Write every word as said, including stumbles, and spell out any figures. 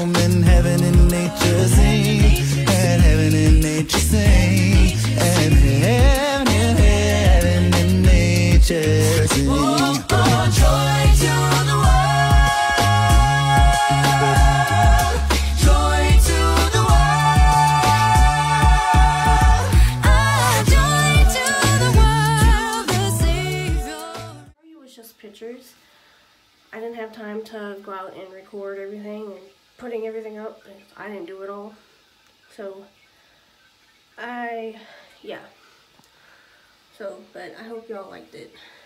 home and heaven and nature sing, and heaven and nature sing, and heaven and heaven and nature sing. Oh, oh, joy to the world, joy to the world, ah, joy to the world, the Savior. It was just pictures. I didn't have time to go out and record everything and putting everything up. I didn't do it all. So, I, yeah. So, but I hope y'all liked it.